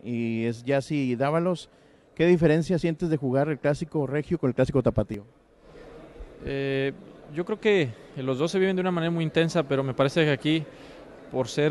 y es Yassi Dávalos. ¿Qué diferencia sientes de jugar el clásico regio con el clásico tapatío? Yo creo que los dos se viven de una manera muy intensa, pero me parece que aquí, por ser,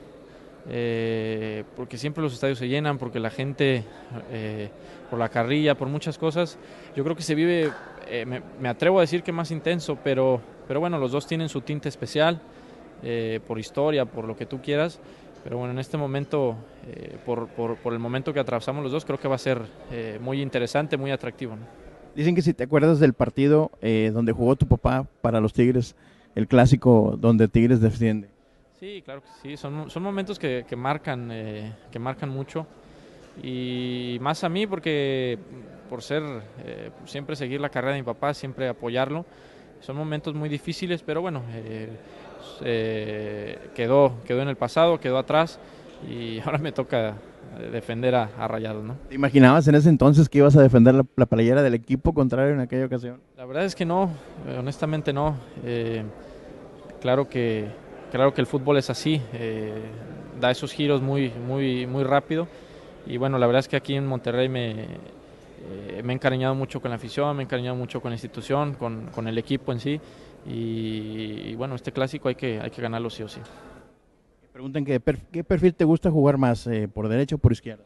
porque siempre los estadios se llenan, porque la gente, por la carrilla, por muchas cosas, yo creo que se vive, me atrevo a decir que más intenso, pero bueno, los dos tienen su tinte especial, por historia, por lo que tú quieras, pero bueno, en este momento, por el momento que atravesamos los dos, creo que va a ser muy interesante, muy atractivo, ¿no? Dicen que si te acuerdas del partido donde jugó tu papá para los Tigres, el clásico donde Tigres defiende. Sí, claro que sí, son momentos que marcan mucho, y más a mí porque por ser, siempre seguir la carrera de mi papá, siempre apoyarlo, son momentos muy difíciles, pero bueno, quedó en el pasado, quedó atrás, y ahora me toca defender a Rayados, ¿no? ¿Te imaginabas en ese entonces que ibas a defender la playera del equipo contrario en aquella ocasión? La verdad es que no, honestamente no. Claro que el fútbol es así, da esos giros muy rápido, y bueno, la verdad es que aquí en Monterrey me he encariñado mucho con la afición, me he encariñado mucho con la institución, con el equipo en sí, y bueno, este clásico hay que ganarlo sí o sí. Me preguntan qué perfil te gusta jugar más, por derecha o por izquierda.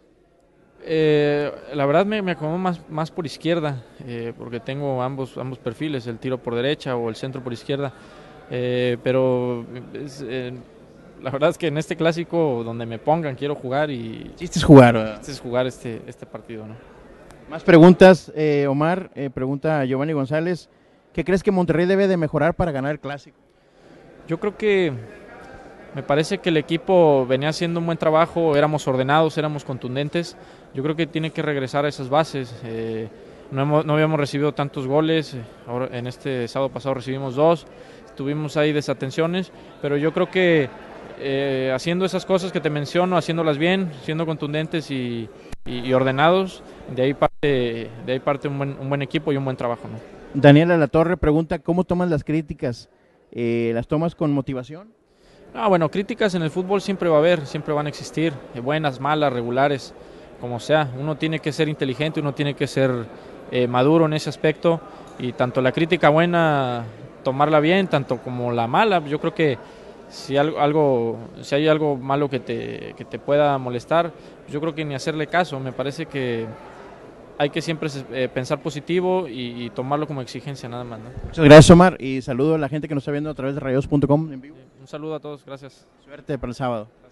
La verdad me acomodo más por izquierda, porque tengo ambos perfiles, el tiro por derecha o el centro por izquierda, pero la verdad es que en este clásico donde me pongan quiero jugar, y Chiste es jugar, ¿verdad? este es jugar este partido, ¿no? Más preguntas, Omar, pregunta a Giovanni González, ¿qué crees que Monterrey debe de mejorar para ganar el clásico? Yo creo que me parece que el equipo venía haciendo un buen trabajo, éramos ordenados, éramos contundentes. Yo creo que tiene que regresar a esas bases. No habíamos recibido tantos goles, ahora en este sábado pasado recibimos 2, tuvimos ahí desatenciones, pero yo creo que haciendo esas cosas que te menciono, haciéndolas bien, siendo contundentes y ordenados, de ahí parte un buen equipo y un buen trabajo, ¿no? Daniela Latorre pregunta, ¿cómo tomas las críticas? ¿Las tomas con motivación? Bueno, críticas en el fútbol siempre va a haber, siempre van a existir, buenas, malas, regulares, como sea. Uno tiene que ser inteligente, uno tiene que ser maduro en ese aspecto, y tanto la crítica buena tomarla bien, tanto como la mala. Yo creo que si hay algo malo que te pueda molestar, yo creo que ni hacerle caso. Me parece que hay que siempre pensar positivo y tomarlo como exigencia nada más, ¿no? Muchas gracias, Omar, y saludo a la gente que nos está viendo a través de rayos.com en vivo. Un saludo a todos, gracias. Suerte para el sábado.